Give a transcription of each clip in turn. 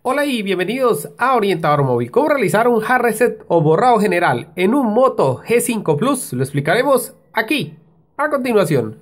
Hola y bienvenidos a Orientador Móvil. ¿Cómo realizar un hard reset o borrado general en un Moto G5 Plus? Lo explicaremos aquí, a continuación.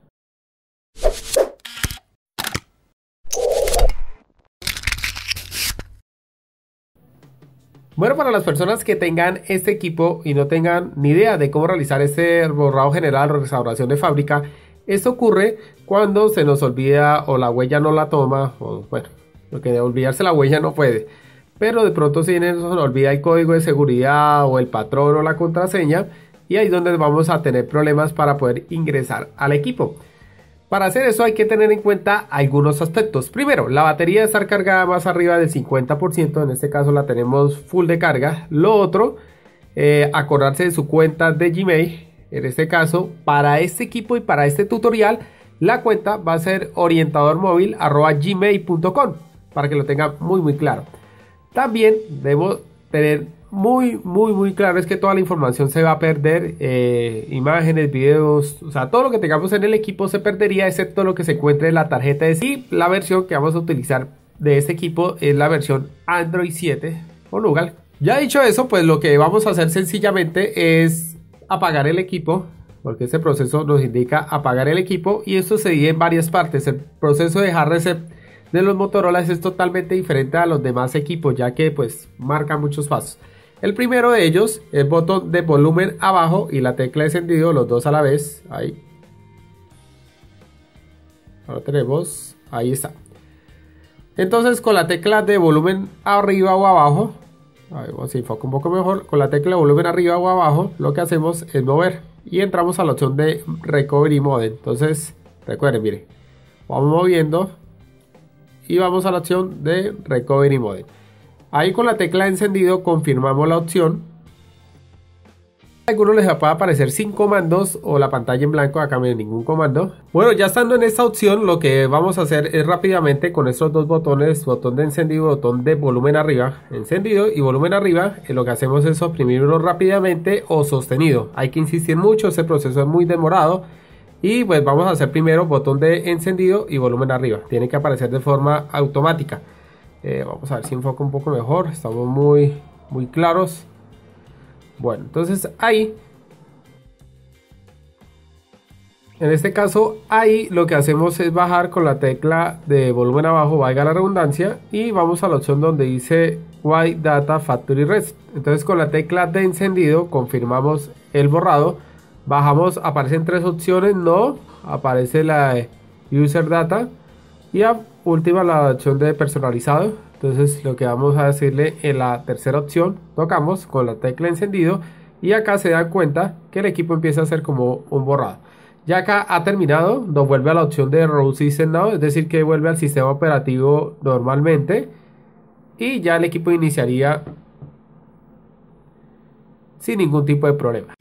Bueno, para las personas que tengan este equipo y no tengan ni idea de cómo realizar este borrado general o restauración de fábrica, esto ocurre cuando se nos olvida o la huella no la toma, o bueno, porque de olvidarse la huella no puede. Pero de pronto si se nos olvida el código de seguridad o el patrón o la contraseña, y ahí es donde vamos a tener problemas para poder ingresar al equipo. Para hacer eso hay que tener en cuenta algunos aspectos. Primero, la batería debe estar cargada más arriba del 50%, en este caso la tenemos full de carga. Lo otro, acordarse de su cuenta de Gmail. En este caso, para este equipo y para este tutorial, la cuenta va a ser orientadormóvil@gmail.com, para que lo tengan muy claro. También debo tener muy claro es que toda la información se va a perder, imágenes, videos, o sea, todo lo que tengamos en el equipo se perdería excepto lo que se encuentre en la tarjeta de SIM. La versión que vamos a utilizar de este equipo es la versión Android 7 o Nougat. Ya dicho eso, pues lo que vamos a hacer sencillamente es apagar el equipo, porque este proceso nos indica apagar el equipo, y esto se divide en varias partes. El proceso de hard reset de los Motorola es totalmente diferente a los demás equipos, ya que pues marca muchos pasos. El primero de ellos, el botón de volumen abajo y la tecla de encendido, los dos a la vez. Ahí. Ahora tenemos, ahí está. Entonces con la tecla de volumen arriba o abajo, a ver si enfoca un poco mejor, con la tecla de volumen arriba o abajo, lo que hacemos es mover y entramos a la opción de Recovery Mode. Entonces, recuerden, miren, vamos moviendo y vamos a la opción de Recovery Mode. Ahí con la tecla de encendido confirmamos la opción. A algunos les va a aparecer sin comandos o la pantalla en blanco. Acá no hay ningún comando. Bueno, ya estando en esta opción, lo que vamos a hacer es rápidamente con estos dos botones, botón de encendido, botón de volumen arriba, encendido y volumen arriba, lo que hacemos es oprimirlo rápidamente o sostenido. Hay que insistir mucho, ese proceso es muy demorado. Y pues vamos a hacer primero botón de encendido y volumen arriba. Tiene que aparecer de forma automática. Vamos a ver si enfoca un poco mejor. Estamos muy claros. Bueno, entonces ahí, en este caso, ahí lo que hacemos es bajar con la tecla de volumen abajo, valga la redundancia, y vamos a la opción donde dice White Data Factory Reset. Entonces con la tecla de encendido confirmamos el borrado. Bajamos, aparecen tres opciones, no, aparece la User Data y a última la opción de personalizado. Entonces lo que vamos a decirle en la tercera opción, tocamos con la tecla encendido y acá se dan cuenta que el equipo empieza a hacer como un borrado. Ya acá ha terminado, nos vuelve a la opción de Root System Now, es decir que vuelve al sistema operativo normalmente y ya el equipo iniciaría sin ningún tipo de problema.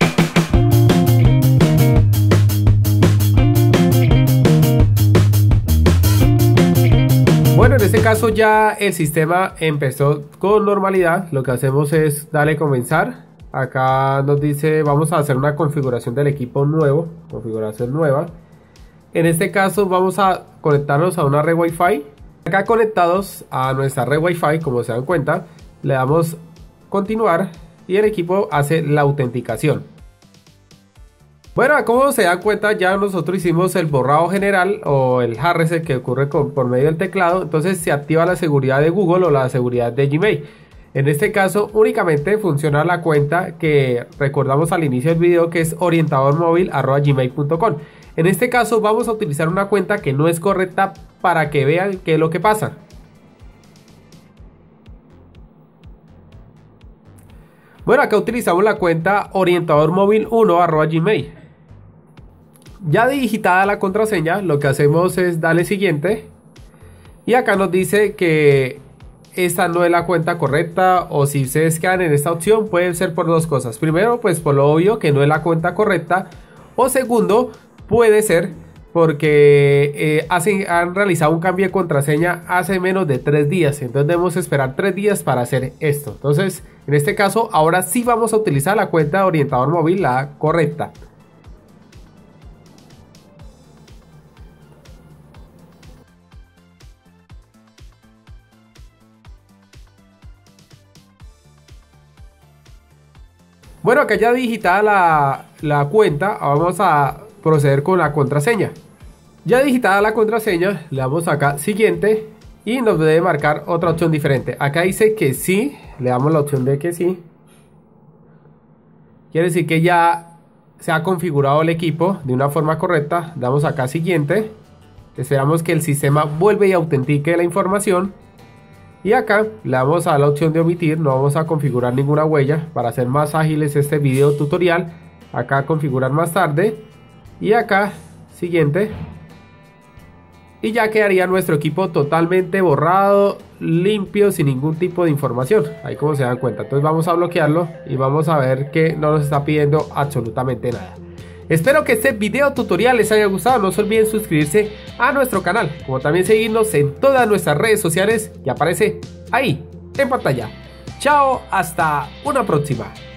Bueno, en este caso ya el sistema empezó con normalidad. Lo que hacemos es darle comenzar. Acá nos dice vamos a hacer una configuración del equipo nuevo, configuración nueva. En este caso vamos a conectarnos a una red Wi-Fi. Acá conectados a nuestra red Wi-Fi, como se dan cuenta, le damos continuar y el equipo hace la autenticación. Bueno, como se dan cuenta, ya nosotros hicimos el borrado general o el hard reset que ocurre por medio del teclado. Entonces se activa la seguridad de Google o la seguridad de Gmail. En este caso únicamente funciona la cuenta que recordamos al inicio del video, que es orientadormóvil@gmail.com. En este caso vamos a utilizar una cuenta que no es correcta para que vean qué es lo que pasa. Bueno, acá utilizamos la cuenta orientadormóvil1@gmail. Ya digitada la contraseña, lo que hacemos es darle siguiente y acá nos dice que esta no es la cuenta correcta, o si ustedes quedan en esta opción puede ser por dos cosas. Primero, pues por lo obvio que no es la cuenta correcta, o segundo, puede ser porque han realizado un cambio de contraseña hace menos de 3 días, entonces debemos esperar 3 días para hacer esto. Entonces en este caso ahora sí vamos a utilizar la cuenta de orientador móvil, la correcta. Bueno, acá ya digitada la cuenta, vamos a proceder con la contraseña. Ya digitada la contraseña, le damos acá siguiente y nos debe marcar otra opción diferente. Acá dice que sí, le damos la opción de que sí. Quiere decir que ya se ha configurado el equipo de una forma correcta. Damos acá siguiente. Esperamos que el sistema vuelva y autentique la información. Y acá le damos a la opción de omitir. No vamos a configurar ninguna huella para hacer más ágiles este video tutorial. Acá configurar más tarde. Y acá siguiente. Y ya quedaría nuestro equipo totalmente borrado, limpio, sin ningún tipo de información. Ahí como se dan cuenta. Entonces vamos a bloquearlo y vamos a ver que no nos está pidiendo absolutamente nada. Espero que este video tutorial les haya gustado. No se olviden suscribirse a nuestro canal, como también seguirnos en todas nuestras redes sociales que aparece ahí en pantalla. Chao, hasta una próxima.